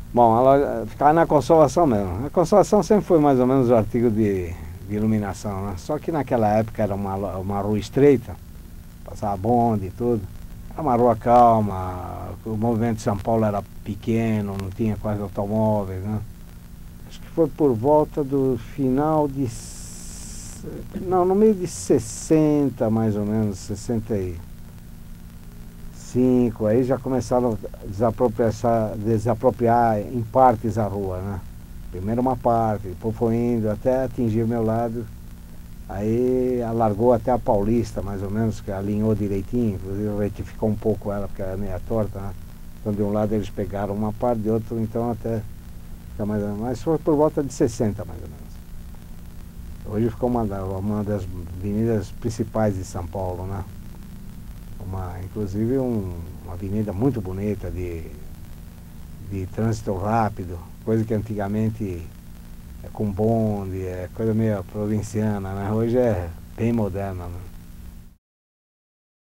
Bom, a loja ficava na Consolação mesmo. A Consolação sempre foi mais ou menos o artigo de iluminação, né? Só que naquela época era uma rua estreita, passava bonde e tudo. Era uma rua calma, o movimento de São Paulo era pequeno, não tinha quase automóveis, né? Acho que foi por volta do final de... Não, no meio de 60 mais ou menos, 65, aí já começaram a desapropriar em partes a rua, né? Primeiro uma parte, depois foi indo até atingir o meu lado. Aí alargou até a Paulista, mais ou menos, que alinhou direitinho, inclusive retificou um pouco ela, porque era meia torta, né? Então de um lado eles pegaram uma parte, de outro então até mais ou menos, mas foi por volta de 60 mais ou menos. Hoje ficou uma das avenidas principais de São Paulo, né? Inclusive uma avenida muito bonita de trânsito rápido, coisa que antigamente é com bonde, é coisa meio provinciana, né? Hoje é bem moderna, né?